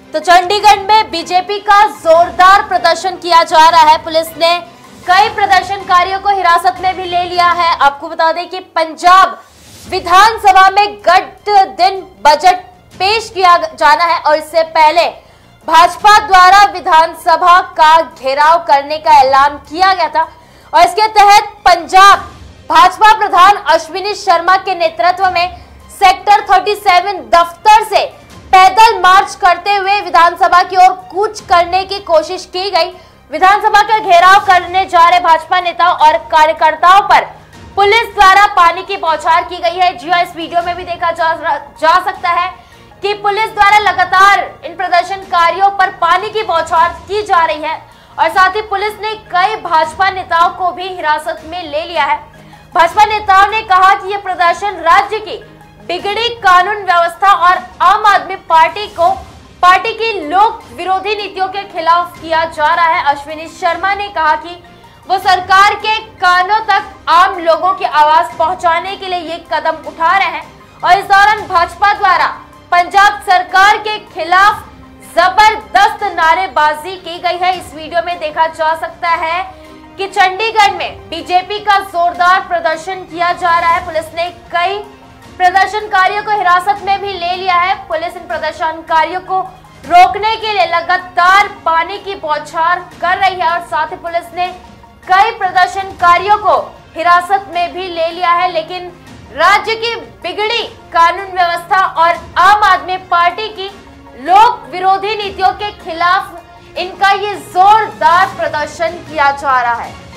तो चंडीगढ़ में बीजेपी का जोरदार प्रदर्शन किया जा रहा है। पुलिस ने कई प्रदर्शनकारियों को हिरासत में भी ले लिया है। आपको बता दें कि पंजाब विधानसभा में गत दिन बजट पेश किया जाना है और इससे पहले भाजपा द्वारा विधानसभा का घेराव करने का ऐलान किया गया था और इसके तहत पंजाब भाजपा प्रधान अश्विनी शर्मा के नेतृत्व में सेक्टर 37 दफ्तर से पैदल मार्च करते हुए विधानसभा की ओर कूच करने की कोशिश की गई। विधानसभा का घेराव करने जा रहे भाजपा नेताओं और कार्यकर्ताओं पर पुलिस द्वारा पानी की बौछार की गई है। जी हां, इस वीडियो में भी देखा जा सकता है कि पुलिस द्वारा लगातार इन प्रदर्शनकारियों पर पानी की बौछार की जा रही है और साथ ही पुलिस ने कई भाजपा नेताओं को भी हिरासत में ले लिया है। भाजपा नेताओं ने कहा कि यह प्रदर्शन राज्य की बिगड़ी कानून व्यवस्था और आम आदमी पार्टी की लोक विरोधी नीतियों के खिलाफ किया जा रहा है। अश्विनी शर्मा ने कहा कि वो सरकार के कानों तक आम लोगों की आवाज पहुंचाने के लिए ये कदम उठा रहे हैं और इस दौरान भाजपा द्वारा पंजाब सरकार के खिलाफ जबरदस्त नारेबाजी की गई है। इस वीडियो में देखा जा सकता है कि चंडीगढ़ में बीजेपी का जोरदार प्रदर्शन किया जा रहा है। पुलिस ने कई प्रदर्शनकारियों को हिरासत में भी ले लिया है। पुलिस इन प्रदर्शनकारियों को रोकने के लिए लगातार पानी की बौछार कर रही है और साथ ही पुलिस ने कई प्रदर्शनकारियों को हिरासत में भी ले लिया है। लेकिन राज्य की बिगड़ी कानून व्यवस्था और आम आदमी पार्टी की लोक विरोधी नीतियों के खिलाफ इनका ये जोरदार प्रदर्शन किया जा रहा है।